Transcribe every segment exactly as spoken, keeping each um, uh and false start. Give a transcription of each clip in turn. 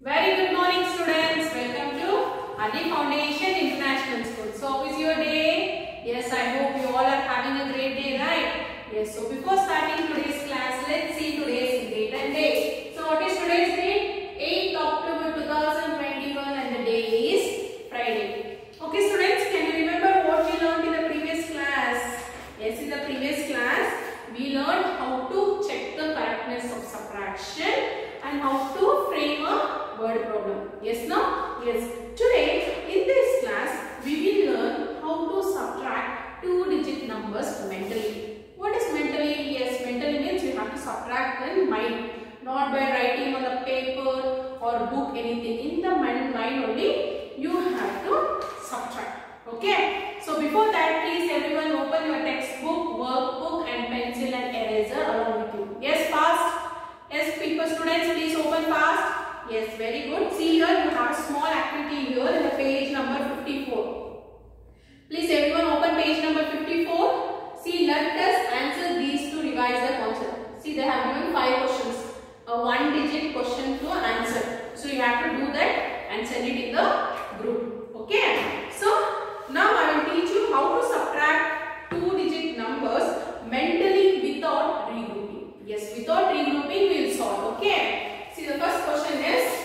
Very good morning, students. Welcome to Adi Foundation International School. So, how is your day? Yes, I hope you all are having a great day, right? Yes. So, before starting today's class, let's see today's date and date. So, what is today's date? eighth October two thousand twenty-one, and the day is Friday. Okay, students, can you remember what we learned in the previous class? Yes, in the previous class, we learned how to check the correctness of subtraction and how to frame a word problem. Yes, no? Yes. Today, in this class, we will learn how to subtract two-digit numbers mentally. What is mentally? Yes, mentally means you have to subtract in mind, not by writing on the paper or book, anything. In the mind, mind only, you have to subtract. Okay? So, before that, please everyone open your textbook, workbook and pencil and eraser along with you. Yes, fast. Yes, people, students, please open fast. Yes, very good. See here, you have a small activity here in the page number fifty-four. Please everyone open page number fifty-four. See, let us answer these to revise the concept. See, they have given five questions. A one digit question to answer. So, you have to do that and send it in the group. Okay. So, now I will teach you how to subtract two digit numbers mentally without regrouping. Yes, without regrouping we will solve. Okay. See, the first question is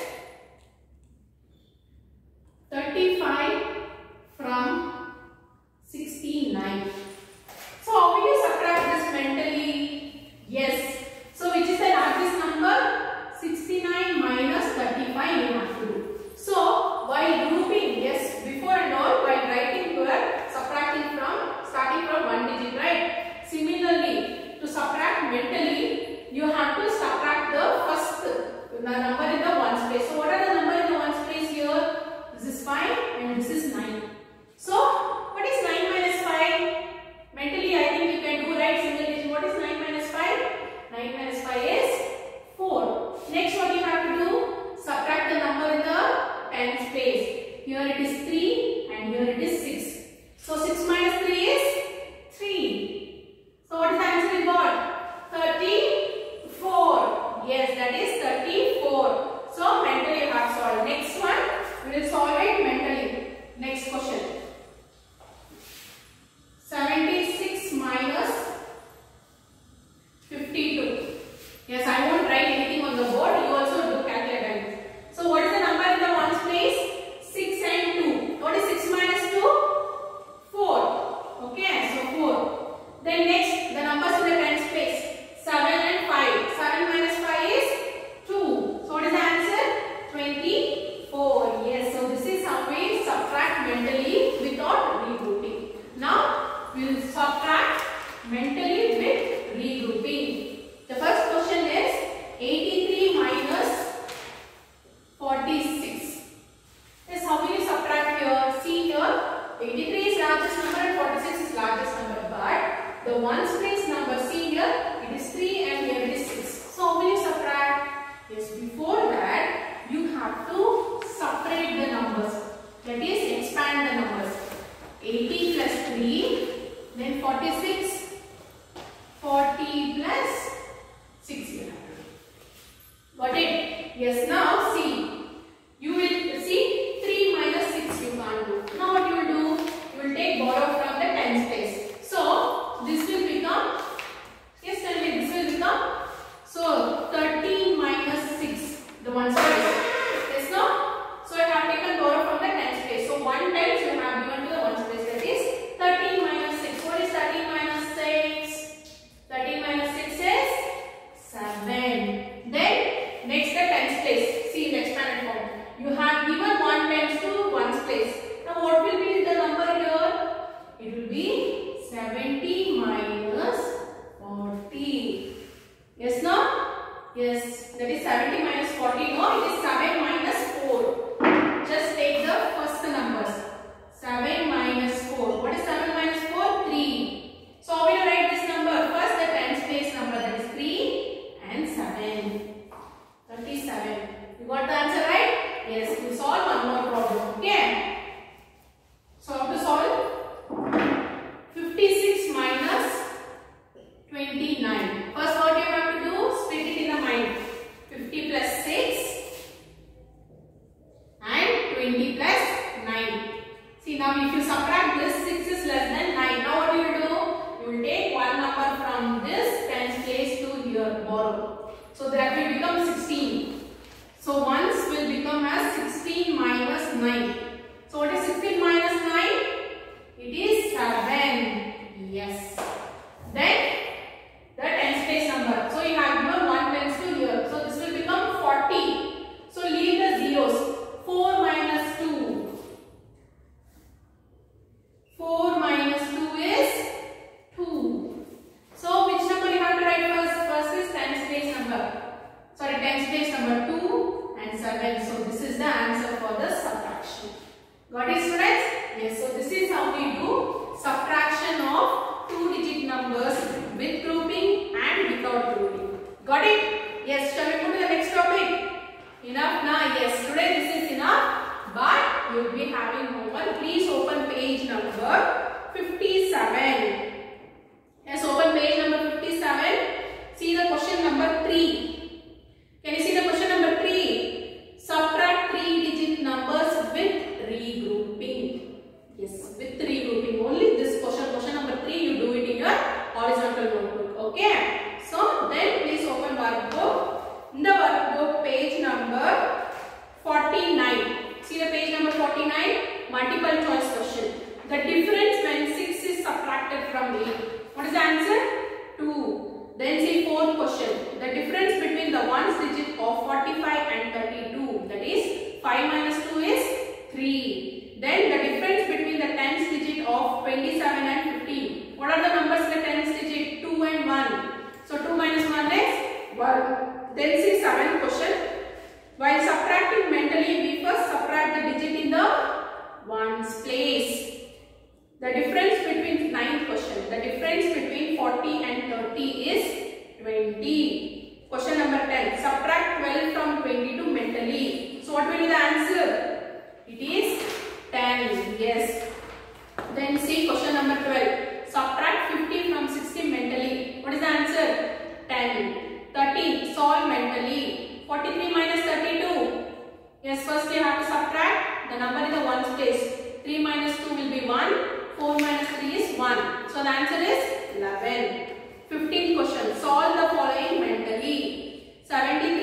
thirty-five from sixty-nine. So, how will you subtract this mentally? Yes. So, which is the largest number? sixty-nine minus thirty-five you have to do. So, while grouping, yes, before and all, while writing you are subtracting from, starting from one digit, right? Similarly, to subtract mentally, you have to subtract the first the number in the ones place. So, what are the number in the ones place here? This is five and this is nine. So, what is nine minus five? Mentally, I think you can do right single digit. What is nine minus five? nine minus five is four. Next, what you have to do? Subtract the number in the tens place. Here it is three and here it is six. So, six minus three is three. So, what is the answer we got? thirty-four. Yes, that is thirty-four. So, mentally you have solved. Next one, we will solve it mentally. Next question. seventy-six minus fifty-two. Yes, I won't write anything on the board. You also do calculate. So, what is the number in the ones place? six and two. What is six minus two? four. Okay, so four. Then next, the numbers in the tens place. seven and five. seven minus five is two. So, what is the answer? twenty-four. Yes, so this is how we subtract mentally without regrouping. Now, we will subtract mentally with regrouping. The first question is eighty-three minus forty-six. Yes, how will you subtract here? See here, eighty-three is largest number and forty-six is largest number. But the ones place number, see here, it is three and here it is six. So, how will you subtract? Yes, before that, you have to separate the numbers. That is, expand the numbers. eighty plus three, then forty-six, forty plus six you have to do. Got it? Yes, now see, you will see three minus six you can't do. Now what you will do? You will take borrow from the tens place. So, this will become, yes, tell me, this will become, so thirteen minus six, the ones place. Yes, no? So, I have taken borrow from the tens place. So, one times you have given to the ones place, that is thirteen minus six. What is thirteen minus six? thirteen minus six is seven. Then, next the tens place. See, in expanded form. You have given one times to ones place. Now, what will be the number here? It will be seventy minus forty. Yes, no? Yes, that is seventy minus forty. No, it is seven minus four. Just take the first numbers. seven minus four. What is seven minus four? three. So, how will you write this number? First, the tens place number, that is three and seven. thirty-seven. You got the answer, right? Yes, you solve one more problem. Okay. So, how to solve? fifty-six minus twenty-nine. First, what you have to do? Split it in the mind. fifty plus six. you will be having homework. Please open page number fifty-seven. Yes, open page number fifty-seven. See the question number three. Can you see the question number three? Subtract three digit numbers with regrouping. Yes, with regrouping. Only this question, question number three, you do it in your horizontal notebook. Okay. So then please open workbook. In the workbook, page number forty-nine. See the page number forty-nine. Multiple choice question. The difference when six is subtracted from eight. What is the answer? two. Then see fourth question. The difference between the ones digit of forty-five and thirty-two. That is five minus two is three. Then the difference between the tens digit of twenty-seven and fifteen. What are the numbers in the tens digit? two and one. So two minus one is one. Then see seventh question. While subtracting mentally, we first subtract the digit in the ones place. The difference between ninth question. The difference between forty and thirty is twenty. Question number ten. Subtract twelve from twenty-two mentally. So what will be the answer? It is ten. Yes. Then see question number twelve. Subtract fifty from sixty mentally. What is the answer? ten. thirteen. Solve mentally. forty-three minus thirty-two. Yes, first you have to subtract the number in the ones place. three minus two will be one. four minus three is one. So the answer is eleven. fifteenth question. Solve the following mentally. seventy-three